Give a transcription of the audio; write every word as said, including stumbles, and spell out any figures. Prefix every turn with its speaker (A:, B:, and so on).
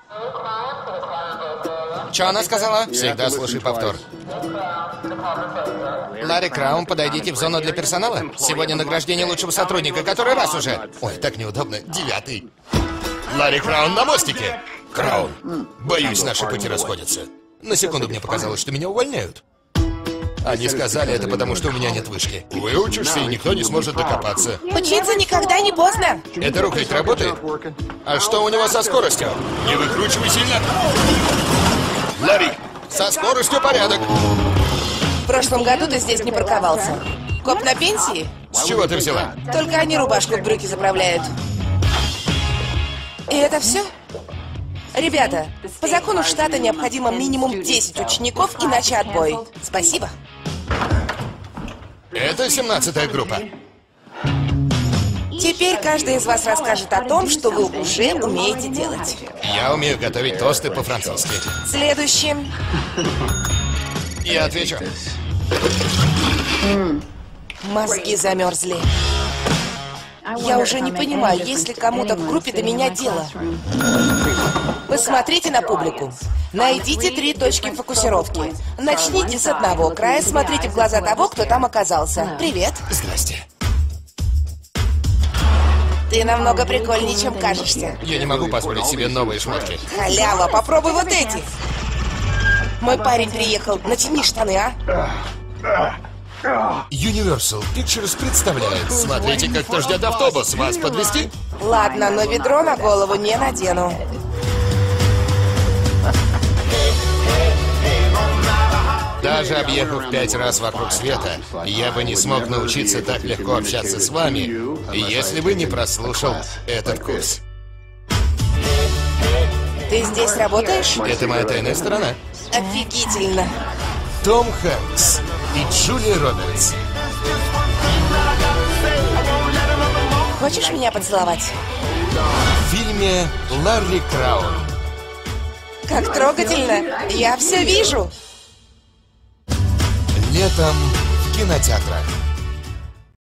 A: Что она сказала? Всегда слушай повтор. Ларри Краун, подойдите в зону для персонала. Сегодня награждение лучшего сотрудника, который раз уже. Ой, так неудобно. Девятый. Ларри Краун на мостике. Краун, боюсь, наши пути расходятся. На секунду мне показалось, что меня увольняют. Они сказали это потому, что у меня нет вышки. Выучишься, и никто не сможет докопаться.
B: Учиться никогда не поздно.
A: Это рухлядь работает? А что у него со скоростью? Не выкручивай сильно. Ларри, со скоростью порядок.
B: В прошлом году ты здесь не парковался. Коп на пенсии?
A: С чего ты взяла?
B: Только они рубашку в брюки заправляют. И это все? Ребята, по закону штата необходимо минимум десять учеников, иначе отбой. Спасибо.
A: Это семнадцатая группа.
B: Теперь каждый из вас расскажет о том, что вы уже умеете делать.
A: Я умею готовить тосты по-французски.
B: Следующим.
A: Я отвечу.
B: Мозги замерзли. Я уже не понимаю, есть ли кому-то в группе до меня дело. Посмотрите на публику. Найдите три точки фокусировки. Начните с одного края, смотрите в глаза того, кто там оказался. Привет.
A: Здрасте.
B: Ты намного прикольнее, чем кажешься.
A: Я не могу позволить себе новые шмотки.
B: Халява, попробуй вот эти. Мой парень приехал. Натяни штаны, а?
A: Universal Pictures представляет. Смотрите, как кто ждет автобус. Вас подвезти?
B: Ладно, но ведро на голову не надену.
A: Даже объехав пять раз вокруг света, я бы не смог научиться так легко общаться с вами, если бы не прослушал этот курс.
B: Ты здесь работаешь?
A: Это моя тайная сторона.
B: Офигительно.
A: Том Хэнкс и Джулия Робертс.
B: Хочешь меня поцеловать?
A: В фильме «Ларри Краун».
B: Как трогательно. Я все вижу.
A: Летом в кинотеатрах.